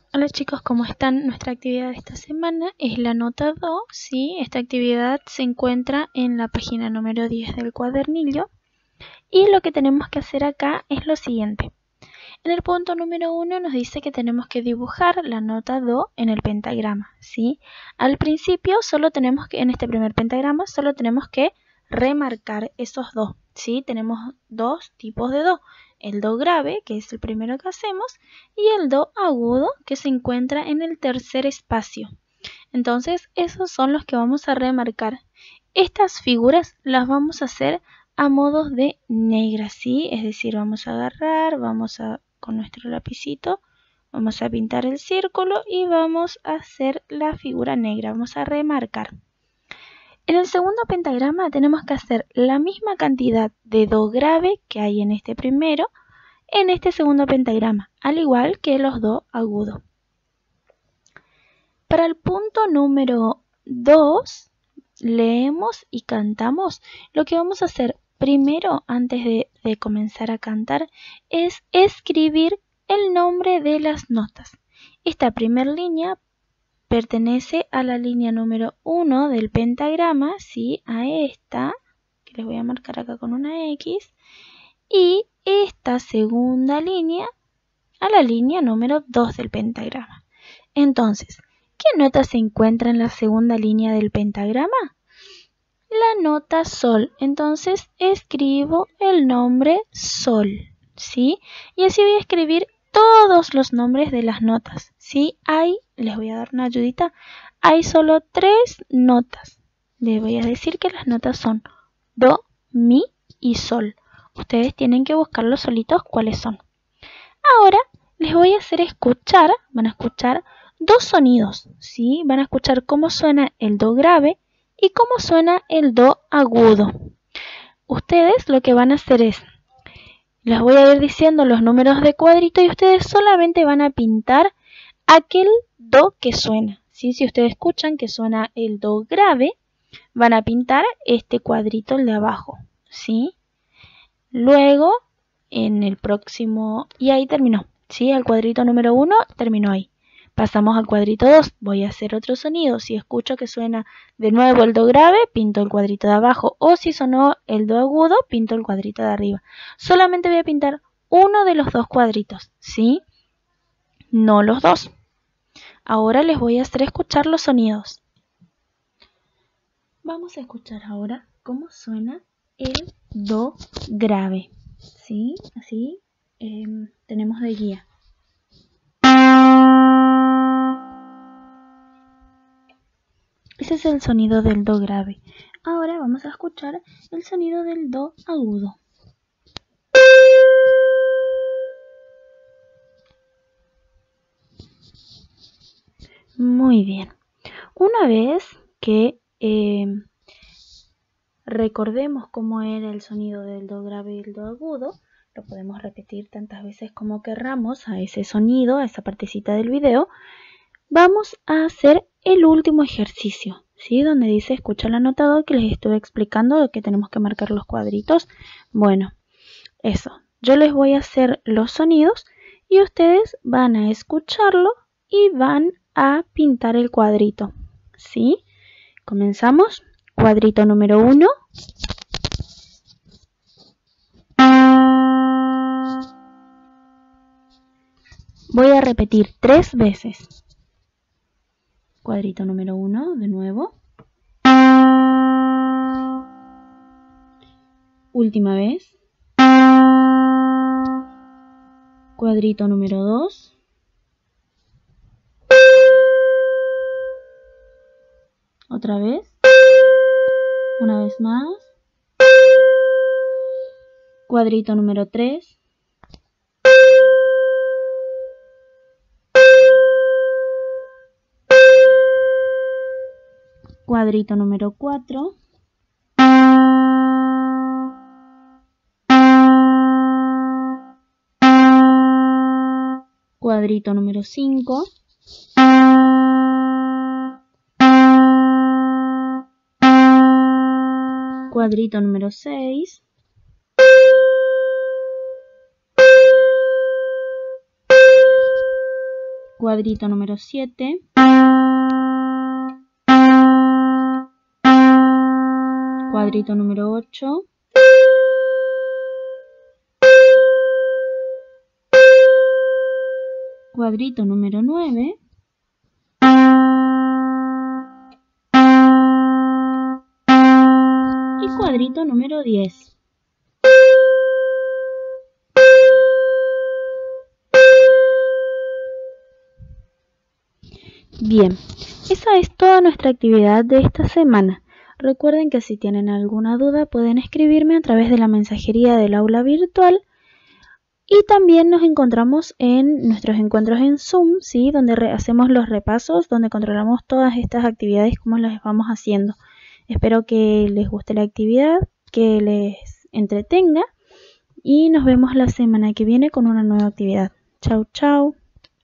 Hola chicos, ¿cómo están? Nuestra actividad de esta semana es la nota 2, ¿sí? Esta actividad se encuentra en la página número 10 del cuadernillo y lo que tenemos que hacer acá es lo siguiente. En el punto número 1 nos dice que tenemos que dibujar la nota do en el pentagrama, ¿sí? Al principio solo tenemos que, en este primer pentagrama, solo tenemos que remarcar esos do, ¿sí? Tenemos dos tipos de do, el do grave, que es el primero que hacemos, y el do agudo, que se encuentra en el tercer espacio. Entonces, esos son los que vamos a remarcar. Estas figuras las vamos a hacer a modos de negras, ¿sí? Es decir, vamos a agarrar, con nuestro lapicito, vamos a pintar el círculo y vamos a hacer la figura negra, vamos a remarcar. En el segundo pentagrama tenemos que hacer la misma cantidad de do grave que hay en este primero, en este segundo pentagrama, al igual que los do agudos. Para el punto número 2, leemos y cantamos. Lo que vamos a hacer primero, antes de comenzar a cantar, es escribir el nombre de las notas. Esta primera línea pertenece a la línea número 1 del pentagrama, ¿sí? A esta, que les voy a marcar acá con una X, y esta segunda línea a la línea número 2 del pentagrama. Entonces, ¿qué nota se encuentra en la segunda línea del pentagrama? La nota sol. Entonces escribo el nombre sol, ¿sí? Y así voy a escribir todos los nombres de las notas, ¿sí? Les voy a dar una ayudita, hay solo 3 notas. Les voy a decir que las notas son do, mi y sol. Ustedes tienen que buscarlo solitos cuáles son. Ahora les voy a hacer escuchar, van a escuchar dos sonidos, ¿sí? Van a escuchar cómo suena el do grave y cómo suena el do agudo. Ustedes lo que van a hacer es, les voy a ir diciendo los números de cuadrito y ustedes solamente van a pintar aquel do que suena, ¿sí? Si ustedes escuchan que suena el do grave, van a pintar este cuadrito, el de abajo, ¿sí? Luego, en el próximo, y ahí terminó, ¿sí? El cuadrito número 1 terminó ahí. Pasamos al cuadrito 2, voy a hacer otro sonido. Si escucho que suena de nuevo el do grave, pinto el cuadrito de abajo. O si sonó el do agudo, pinto el cuadrito de arriba. Solamente voy a pintar uno de los dos cuadritos, ¿sí? No los dos. Ahora les voy a hacer escuchar los sonidos. Vamos a escuchar ahora cómo suena el do grave, ¿sí? Así tenemos de guía. Ese es el sonido del do grave. Ahora vamos a escuchar el sonido del do agudo. Muy bien. Una vez que recordemos cómo era el sonido del do grave y el do agudo, lo podemos repetir tantas veces como querramos a ese sonido, a esa partecita del video. Vamos a hacer el último ejercicio, ¿sí? Donde dice escucha el anotado que les estuve explicando que tenemos que marcar los cuadritos. Bueno, eso. Yo les voy a hacer los sonidos y ustedes van a escucharlo y van a pintar el cuadrito, ¿sí? Comenzamos. Cuadrito número 1. Voy a repetir 3 veces. Cuadrito número 1, de nuevo. Última vez. Cuadrito número 2. Otra vez. Una vez más. Cuadrito número 3. Cuadrito número 4. Cuadrito número 5. Cuadrito número 6. Cuadrito número 7. Cuadrito número 8. Cuadrito número 9. Y cuadrito número 10. Bien, esa es toda nuestra actividad de esta semana. Recuerden que si tienen alguna duda pueden escribirme a través de la mensajería del aula virtual. Y también nos encontramos en nuestros encuentros en Zoom, ¿sí? Donde hacemos los repasos, donde controlamos todas estas actividades, cómo las vamos haciendo. Espero que les guste la actividad, que les entretenga y nos vemos la semana que viene con una nueva actividad. Chau, chau.